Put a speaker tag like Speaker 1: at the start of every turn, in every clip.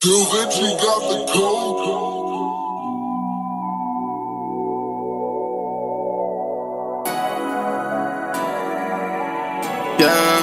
Speaker 1: Bill Vinci got the code.
Speaker 2: Yeah,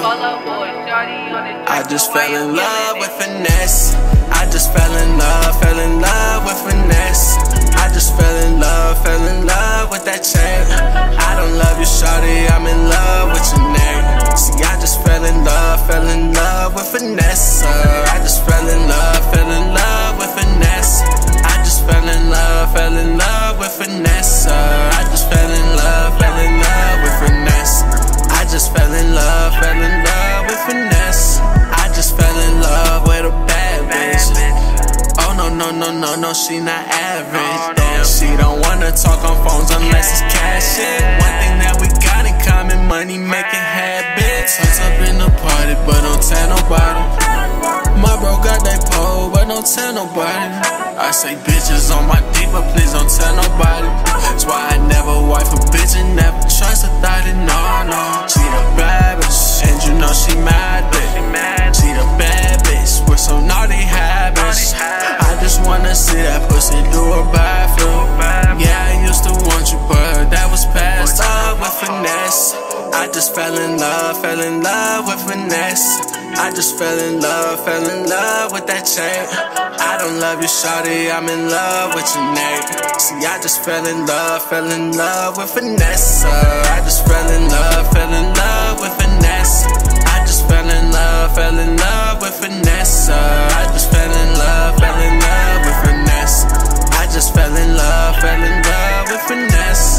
Speaker 2: I just fell in love with finesse. I just fell in love with finesse. I just fell in love with that chain. I don't love you, shawty, I'm in love with your name. See, I just fell in love with finesse. I just fell in love with finesse. I just fell in love with finesse. I just fell in love with finesse. I just fell in love with finesse. I just fell in love with a bad bitch. Oh no, she not average. Damn, she don't wanna talk on phones unless it's cash shit. One thing that we got in common, money making habits. Turns up in the party, but don't tell nobody. My bro got that pole, but don't tell nobody. I say bitches on my dick, but please don't tell nobody. That's why I never wife a bitch and never trust a thotty, no. She the bad bitch, and you know she mad bitch. She the bad bitch with some naughty habits. I just wanna see that pussy do a backflip. Yeah, I used to want you, but that was past up with finesse. I just fell in love with finesse. I just fell in love with that chain. I don't love you, shawty, I'm in love with your name. See, I just fell in love with finesse. I just fell in love with finesse. I just fell in love with finesse. I just fell in love with finesse. I just fell in love with finesse.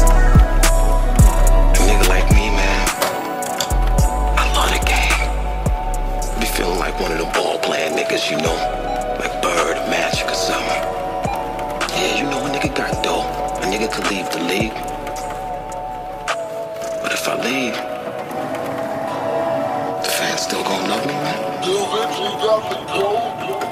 Speaker 3: A nigga like me, man, I love the game. Be feeling like one of them ball playing niggas, you know, like Bird, Magic or something. Yeah, you know a nigga got dough. A nigga could leave the league. But if I leave, the fans still gonna love me, man.
Speaker 1: Bill Vinci got the code.